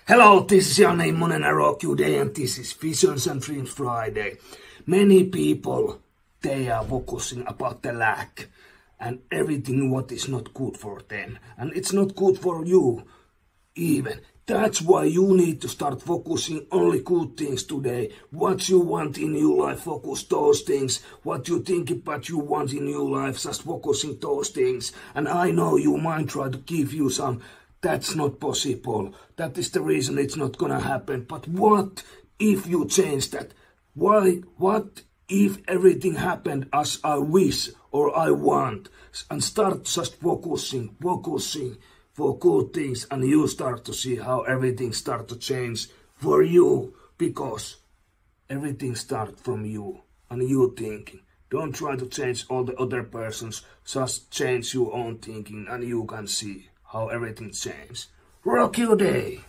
Hello, this is Janne Immonen and I rock you day, and this is Visions and Dreams Friday. Many people, they are focusing about the lack and everything what is not good for them. And it's not good for you even. That's why you need to start focusing only good things today. What you want in your life, focus those things. What you think about you want in your life, just focusing those things. And I know your mind try to give you some. That's not possible. That is the reason it's not gonna happen. But what if you change that? What if everything happened as I wish or I want? And start just focusing for good things, and you start to see how everything start to change for you, because everything starts from you and you thinking. Don't try to change all the other persons, just change your own thinking and you can see how everything changes. Rock your day!